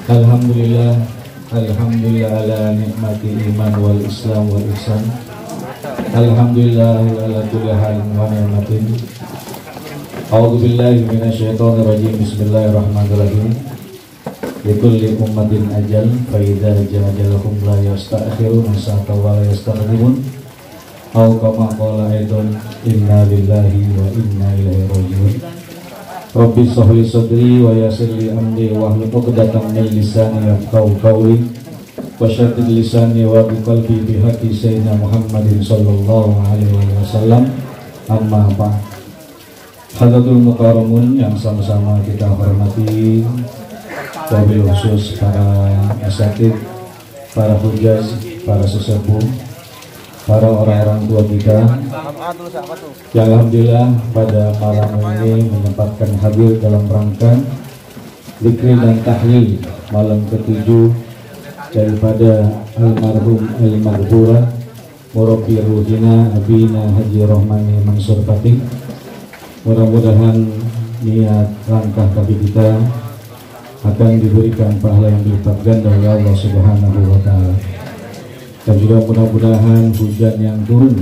Alhamdulillah, alhamdulillah ala nikmati iman wal islam wal ihsan. Alhamdulillah ala kulli halin wa ni'matin. A'udzu billahi minasyaitonir rajim. Bismillahirrahmanirrahim. Likulli ummatin ajal fa idza jaa ajaluhum la yasta'khiruna sa'atan wa la yastaqdimun. Aw kama qala aidan inna lillahi wa inna ilaihi raji'un. Rabbi shrah li sadri wa yassir li amri wahlul 'uqdatam min lisani yafqahu qawli wa syaddid lisani wa qalbi bi haqqi sayyidina Muhammadin sallallahu alaihi wasallam. Amma ba'd. Hadratul mukarramun yang sama-sama kita hormati, wabil khusus para asatid, para hujjaj, para sesepuh, para orang-orang tua kita yang alhamdulillah pada malam ini menyempatkan hadir dalam rangka zikir dan tahlil malam ke-7 daripada almarhum al-maghfurah murabbi ruhina Abina Haji Rohmani Mansur Fatih. Mudah-mudahan niat langkah kaki kita akan diberikan pahala yang berlipat ganda oleh Allah Subhanahu wa taala. Dan juga mudah-mudahan hujan yang turun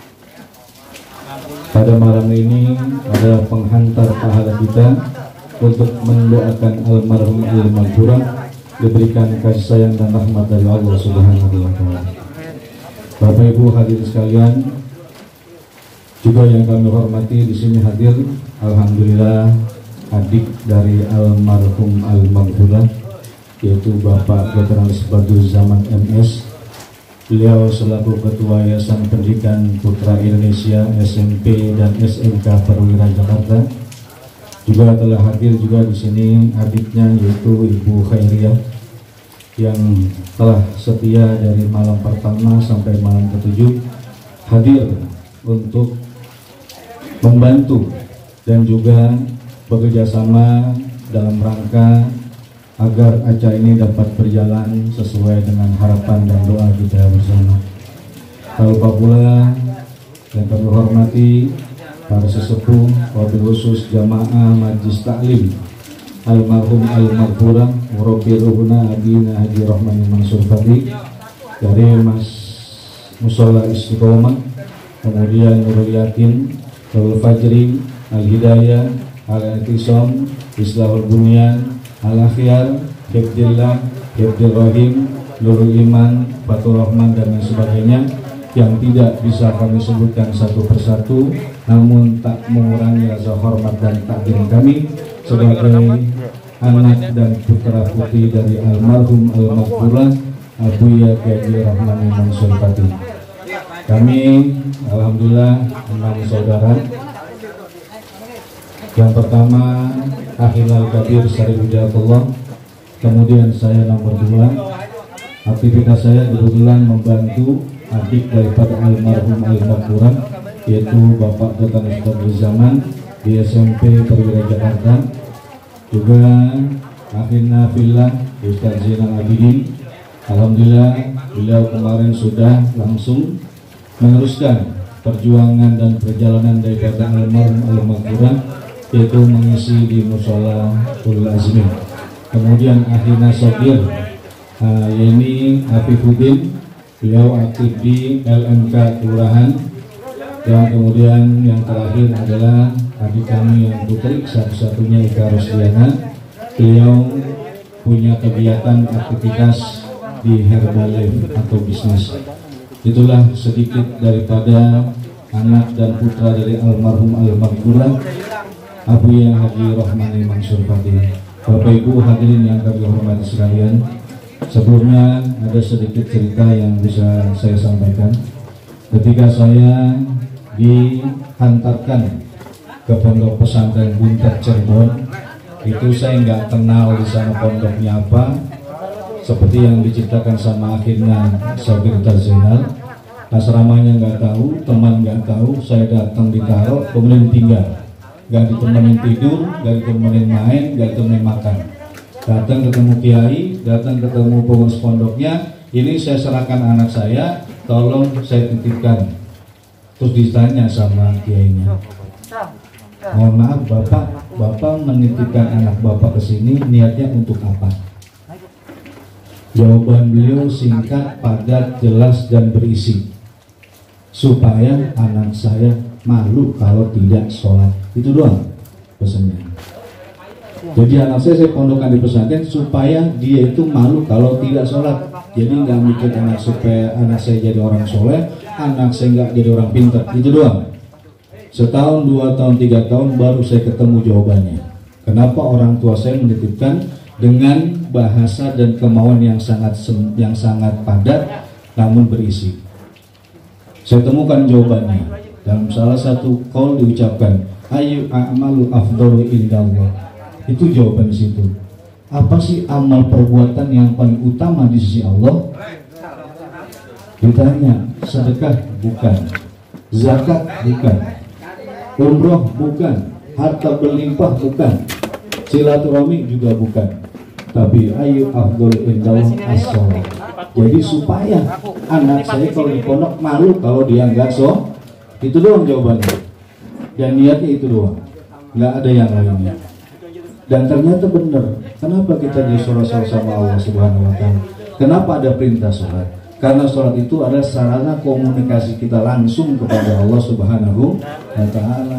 pada malam ini adalah penghantar pahala kita untuk mendoakan almarhum al-maghfurah diberikan kasih sayang dan rahmat dari Allah Subhanahu wa taala. Bapak Ibu hadirin sekalian, juga yang kami hormati di sini hadir alhamdulillah adik dari almarhum al-maghfurah, yaitu Bapak Dr. Anis Badruzzaman MS. Beliau selaku Ketua Yayasan Pendidikan Putra Indonesia SMP dan SMK Perwira Jakarta. Juga telah hadir juga di sini adiknya yaitu Ibu Khairiyah yang telah setia dari malam pertama sampai malam ke-7 hadir untuk membantu dan juga bekerja sama dalam rangka agar acara ini dapat berjalan sesuai dengan harapan dan doa kita bersama. Tak lupa pula yang kami hormati para sesepuh, wabil khusus jamaah Majlis Taklim almarhum al-maghfurah murabbi ruhuna Abina Haji Rohmani Mansur Fatih dari Mas Mushola Istiqomah, kemudian Nurul Yakin, Nurul Fajri, Al-Hidayah, Al-Itisam, Islahul Bunyan, Al-Akhyar, Hibdillah, Hibdil Rahim, Nurul Iman, Fatur Rahman dan lain sebagainya yang tidak bisa kami sebutkan satu persatu, namun tak mengurangi rasa hormat dan takdim kami sebagai anak dan putra putri dari almarhum al-maghfurah Abuya Haji Rohmani Mansur Fatih. Kami alhamdulillah 6 saudara. Yang pertama Akhilal Kabir Syarif Hidayatullah, kemudian saya nomor 2. Aktivitas saya kebetulan membantu adik daripada almarhum al-maghfurah yaitu Bapak Dr. Anis Badruzzaman di SMP Perwira Jakarta. Juga akhirnya fillah Ustaz Zainal Abidin, alhamdulillah beliau kemarin sudah langsung meneruskan perjuangan dan perjalanan daripada almarhum al-maghfurah yaitu mengisi di Mushola Ulul Azmi. Kemudian akhirnya Sokir Yeni Afifuddin, beliau aktif di LMK Kelurahan. Dan kemudian yang terakhir adalah adik kami yang putri satu-satunya Ika Rosdiana. Beliau punya kegiatan aktivitas di Herbalife atau bisnis. Itulah sedikit daripada anak dan putra dari almarhum al-maghfurah Abuya Haji Rohmani Mansur Fatih. Bapak Ibu hadirin yang kami hormati sekalian, sebelumnya ada sedikit cerita yang bisa saya sampaikan. Ketika saya dihantarkan ke pondok pesantren Buntet Cirebon, itu saya nggak kenal di sana pondoknya apa, seperti yang diceritakan sama akhirnya Sokir Zainal. Asramanya nggak tahu, teman nggak tahu, saya datang ditaruh, kemudian tinggal. Gak ditemenin tidur, gak ditemenin main, gak ditemenin makan. Datang ketemu kiai, datang ketemu pengurus pondoknya, ini saya serahkan anak saya, tolong saya titipkan. Terus ditanya sama kiainya, mohon maaf bapak menitipkan anak bapak ke sini niatnya untuk apa? Jawaban beliau singkat, padat, jelas, dan berisi. Supaya anak saya malu kalau tidak sholat. Itu doang pesannya. Jadi anak saya pondokkan di pesantren supaya dia itu malu kalau tidak sholat. Jadi nggak mikir supaya anak saya jadi orang soleh, anak saya nggak jadi orang pintar. Itu doang. Setahun, 2 tahun, 3 tahun baru saya ketemu jawabannya. Kenapa orang tua saya menitipkan dengan bahasa dan kemauan yang sangat padat namun berisi. Saya temukan jawabannya dalam salah satu qaul diucapkan, ayu a'malu afdalu indallah. Itu jawaban di situ. Apa sih amal perbuatan yang paling utama di sisi Allah? Ditanya, sedekah bukan, zakat bukan, umroh bukan, harta berlimpah bukan, silaturahmi juga bukan. Tapi ayu afdal indallah as-shalah. Jadi supaya anak saya kalau di pondok malu kalau dia enggak itu doang jawabannya. Dan niatnya itu doang, nggak ada yang lainnya. Dan ternyata benar. Kenapa kita disuruh sama Allah Subhanahu Wa Taala? Kenapa ada perintah sholat? Karena sholat itu adalah sarana komunikasi kita langsung kepada Allah Subhanahu Wa Taala.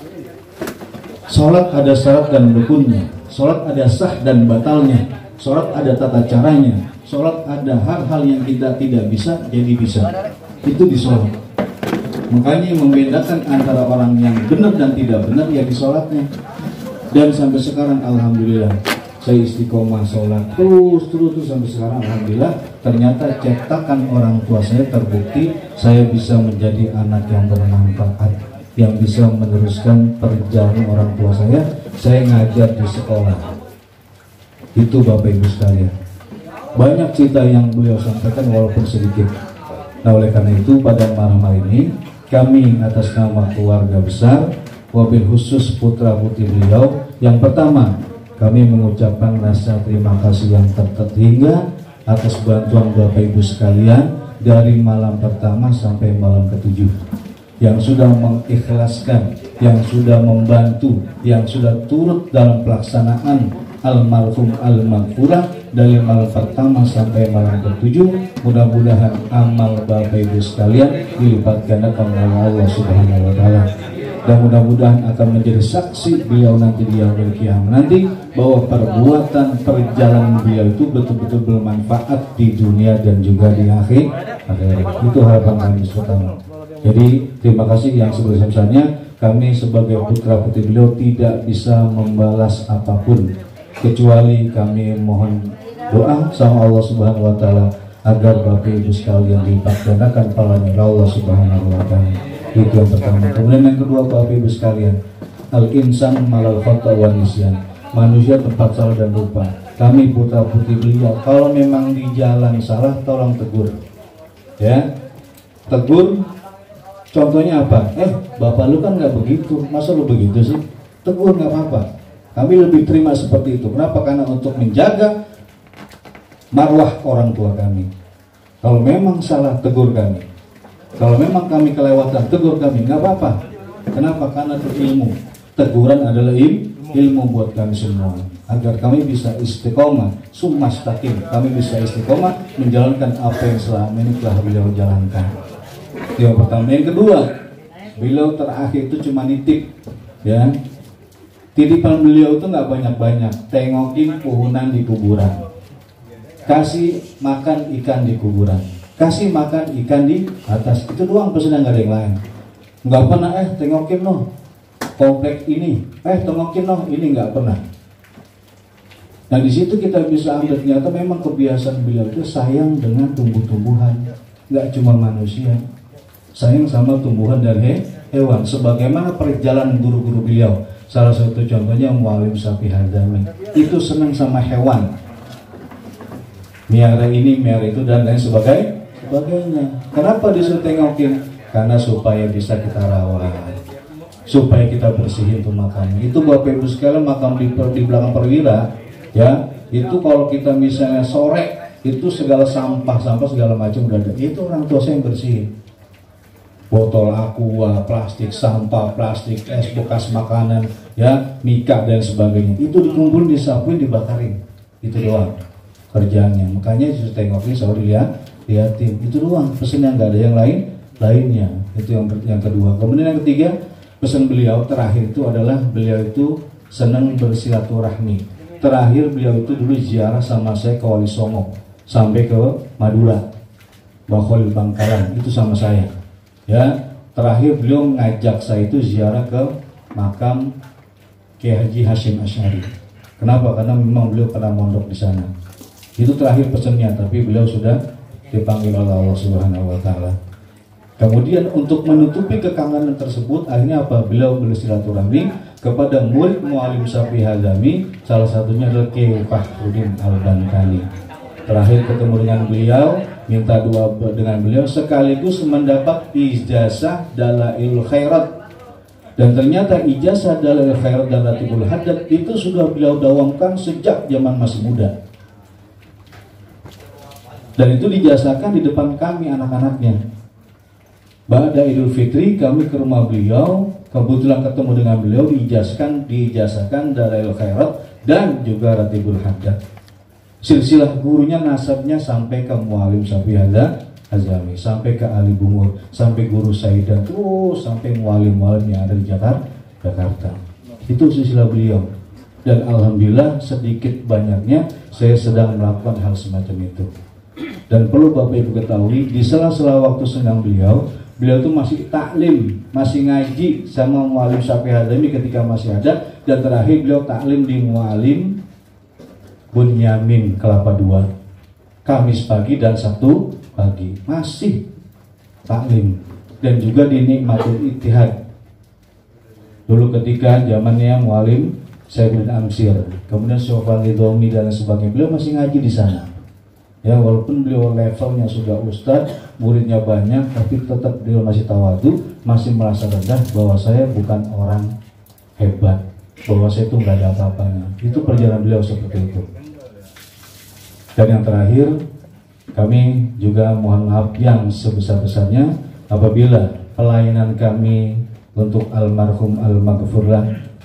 Sholat ada syarat dan rukunnya, sholat ada sah dan batalnya, sholat ada tata caranya, sholat ada hal-hal yang kita tidak bisa jadi bisa. Itu di sholat. Makanya membedakan antara orang yang benar dan tidak benar ya di sholatnya. Dan sampai sekarang alhamdulillah saya istiqomah sholat terus sampai sekarang alhamdulillah. Ternyata cetakan orang tua saya terbukti saya bisa menjadi anak yang bermanfaat, yang bisa meneruskan perjalanan orang tua saya. Saya ngajar di sekolah. Itu Bapak Ibu sekalian. Banyak cerita yang beliau sampaikan walaupun sedikit. Nah oleh karena itu pada malam hari ini kami atas nama keluarga besar wabil khusus putra putri beliau, yang pertama kami mengucapkan rasa terima kasih yang terhingga atas bantuan Bapak Ibu sekalian dari malam pertama sampai malam ke-7 yang sudah mengikhlaskan, yang sudah membantu, yang sudah turut dalam pelaksanaan almarhum al-maghfurah dari malam pertama sampai malam ke-7. Mudah-mudahan amal Bapak Ibu sekalian dilipat gandakan oleh Allah Subhanahu Wa Taala. Dan mudah-mudahan akan menjadi saksi beliau nanti di yaumil qiyamah nanti bahwa perbuatan perjalanan beliau itu betul-betul bermanfaat di dunia dan juga di akhir. Itu harapan kami pertama. Jadi terima kasih yang sebesar-besarnya. Kami sebagai putra putri beliau tidak bisa membalas apapun kecuali kami mohon doa sama Allah Subhanahu Wa Taala agar Bapak Ibu sekalian dilipat gandakan pahalanya Allah Subhanahu Wa Taala. Itu yang pertama. Kemudian yang kedua Bapak Ibu sekalian, al-insan malal khata wa nisyan. Manusia tempat salah dan lupa. Kami putra putri beliau kalau memang di jalan salah tolong tegur. Ya. Tegur. Contohnya apa? Bapak lu kan nggak begitu. Masa lu begitu sih? Tegur nggak apa-apa. Kami lebih terima seperti itu. Kenapa? Karena untuk menjaga marwah orang tua kami. Kalau memang salah tegur kami. Kalau memang kami kelewatan, tegur kami, nggak apa-apa. Kenapa? Karena itu ilmu. Teguran adalah ilmu buat kami semua. Agar kami bisa istiqomah, sumastaqim. Kami bisa istiqomah menjalankan apa yang selama ini telah beliau jalankan. Itu yang pertama. Yang kedua, beliau terakhir itu cuma nitip, ya. Titipan beliau itu nggak banyak-banyak. Tengokin puhunan di kuburan. Kasih makan ikan di kuburan. Kasih makan ikan di atas. Itu doang pesanan, nggak ada yang lain. Nggak pernah tengokin loh komplek ini, tengokin loh ini, nggak pernah. Nah di situ kita bisa ambil ternyata memang kebiasaan beliau itu sayang dengan tumbuh-tumbuhan, nggak cuma manusia, sayang sama tumbuhan dan hewan. Sebagaimana perjalanan guru-guru beliau, salah satu contohnya Mualim Sapi Hadami, itu senang sama hewan, miara ini, miara itu dan lain sebagainya. Kenapa disuruh tengokin? Karena supaya bisa kita rawat, supaya kita bersihin tuh makamnya. Itu Bapak Ibu sekalian, makam di belakang perwira, ya. Itu kalau kita misalnya sore, itu segala sampah segala macam udah ada. Itu orang tua saya yang bersihin. Botol aqua, plastik, sampah, plastik, es bekas makanan, ya, mika dan sebagainya. Itu dikumpulin, disapuin, dibakarin. Itu doang. kerjaannya. Makanya justru tengokin selalu liatin. Itu doang pesannya, nggak ada yang lainnya. Itu yang kedua. Kemudian yang ketiga, pesan beliau terakhir itu adalah beliau itu senang bersilaturahmi. Terakhir beliau itu dulu ziarah sama saya ke Wali Songo sampai ke Madura, Bakhol Bangkalan itu sama saya. Ya, terakhir beliau ngajak saya itu ziarah ke makam Kiai Haji Hashim Asy'ari. Kenapa? Karena memang beliau pernah mondok di sana. Itu terakhir pesannya, tapi beliau sudah dipanggil oleh Allah Subhanahu wa taala. Kemudian untuk menutupi kekangenan tersebut, akhirnya apa? Beliau bersilaturahmi kepada murid Muallim Syafi'i Hazami, salah satunya adalah Kiai Fakhruddin Al-Bankani. Terakhir ketemu dengan beliau, minta doa dengan beliau, sekaligus mendapat ijazah Dalailul Khairat. Dan ternyata ijazah Dalailul Khairat dan Latiful Hadat itu sudah beliau dawamkan sejak zaman masih muda. Dan itu dijazahkan di depan kami anak-anaknya. Ba'da Idul Fitri kami ke rumah beliau, kebetulan ketemu dengan beliau, diijazahkan Dalailul Khairat dan juga Ratibul Haddad. Silsilah gurunya nasabnya sampai ke Muallim Syafi'i Hazami, sampai ke Ali Bungur, sampai guru Saidah, terus sampai muallim-muallim yang ada di Jakarta. Itu silsilah beliau. Dan alhamdulillah sedikit banyaknya saya sedang melakukan hal semacam itu. Dan perlu Bapak Ibu ketahui, di sela-sela waktu senggang beliau itu masih taklim, masih ngaji sama Muallim Syafi'i Hazami ketika masih ada. Dan terakhir beliau taklim di Muallim Bunyamin Kelapa II, Kamis pagi dan Sabtu pagi, masih taklim. Dan juga di Nikmatul Ittihad dulu ketika zamannya Muallim Saifuddin Amsir, kemudian Sofwan Ridhomi dan sebagainya, beliau masih ngaji di sana. Ya, walaupun beliau levelnya sudah ustadz, muridnya banyak, tapi tetap beliau masih tawadu, masih merasa rendah bahwa saya bukan orang hebat, bahwa saya itu nggak ada apa-apanya. Itu perjalanan beliau seperti itu. Dan yang terakhir, kami juga mohon maaf yang sebesar-besarnya apabila pelayanan kami untuk almarhum al-maghfurlah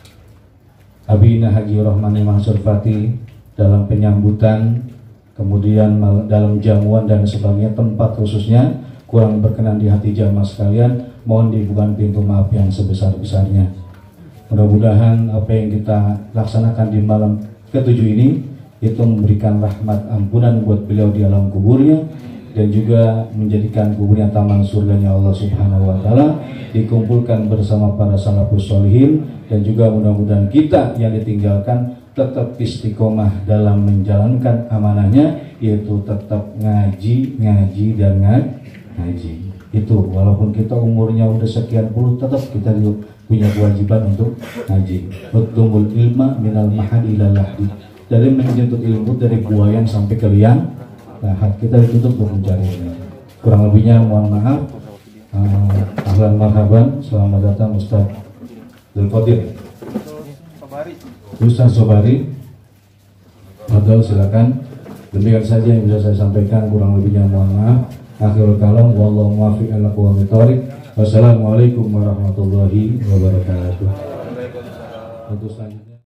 Abina Haji Rahmani Mansur Fati dalam penyambutan, kemudian dalam jamuan dan sebagainya, tempat khususnya kurang berkenan di hati jamaah sekalian, mohon dibuka pintu maaf yang sebesar-besarnya. Mudah-mudahan apa yang kita laksanakan di malam ke-7 ini itu memberikan rahmat ampunan buat beliau di alam kuburnya, dan juga menjadikan kuburnya taman surganya Allah Subhanahu wa taala, dikumpulkan bersama para salafus sholihin, dan juga mudah-mudahan kita yang ditinggalkan tetap istiqomah dalam menjalankan amanahnya, yaitu tetap ngaji dan ngaji. Itu walaupun kita umurnya udah sekian puluh, tetap kita punya kewajiban untuk ngaji. Utlubul ilma minal mahadi ilal lahdi, dari menuntut ilmu dari buayan sampai ke liang lahat, kita dituntut untuk mencari ilmu. Kurang lebihnya mohon maaf. Ahlan marhaban, selamat datang Ustaz Abdul Qadir Ustaz Sobari. Fadhal, silakan. Demikian saja yang bisa saya sampaikan, kurang lebihnya mohon maaf. Akhirul kalam, wallahu muwaffiq ala aqwamit thoriq. Wassalamualaikum warahmatullahi wabarakatuh. Untuk selanjutnya